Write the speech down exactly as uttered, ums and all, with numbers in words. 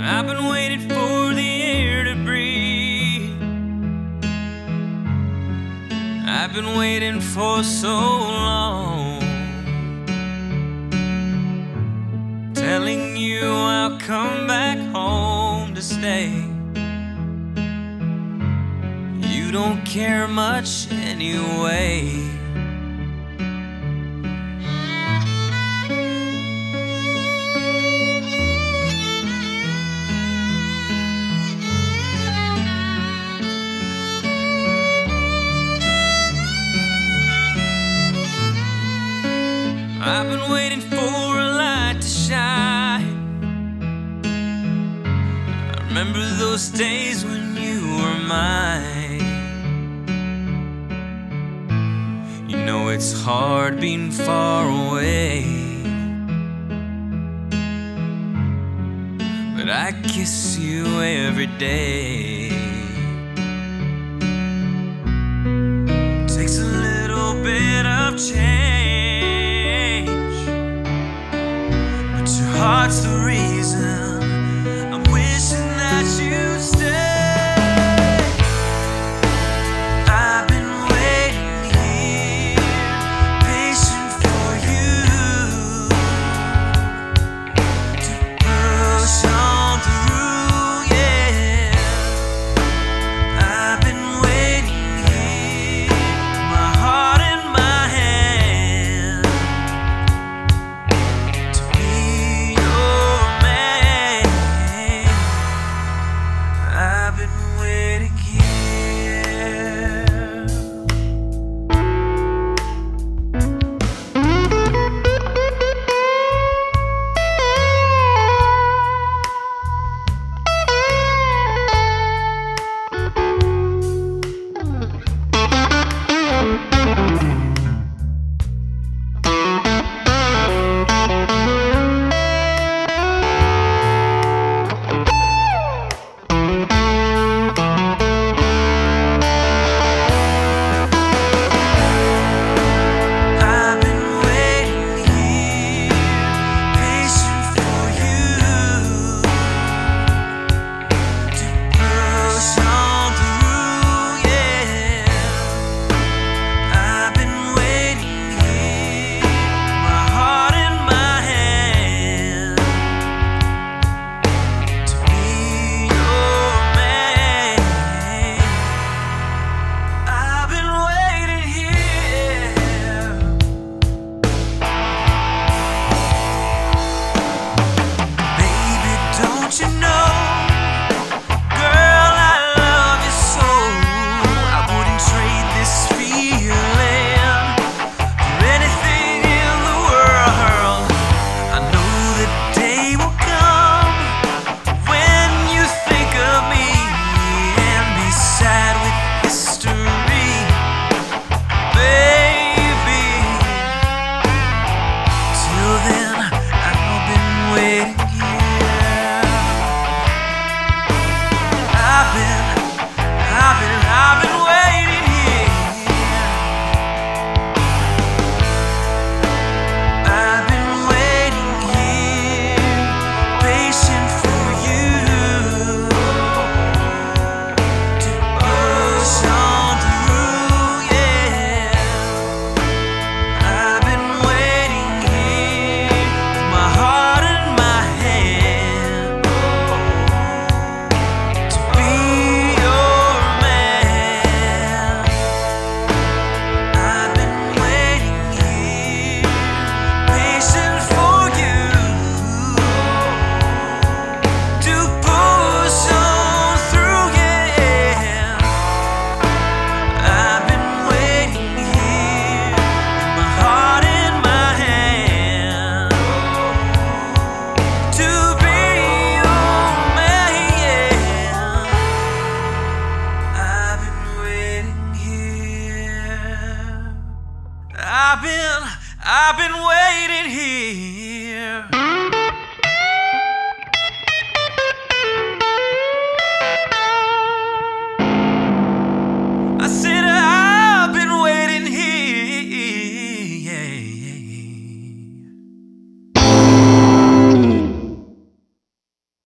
I've been waiting for the air to breathe. I've been waiting for so long, telling you I'll come back home to stay. You don't care much anyway. I've been waiting for a light to shine. I remember those days when you were mine. You know it's hard being far away, but I kiss you every day. Takes a little bit of change, heart's the reason